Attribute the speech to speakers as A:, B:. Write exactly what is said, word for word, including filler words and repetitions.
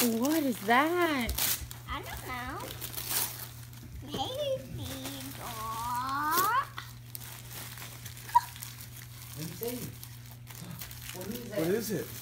A: What is that?
B: I don't know. Maybe dog.
C: Let me see. What is that?
D: What is it?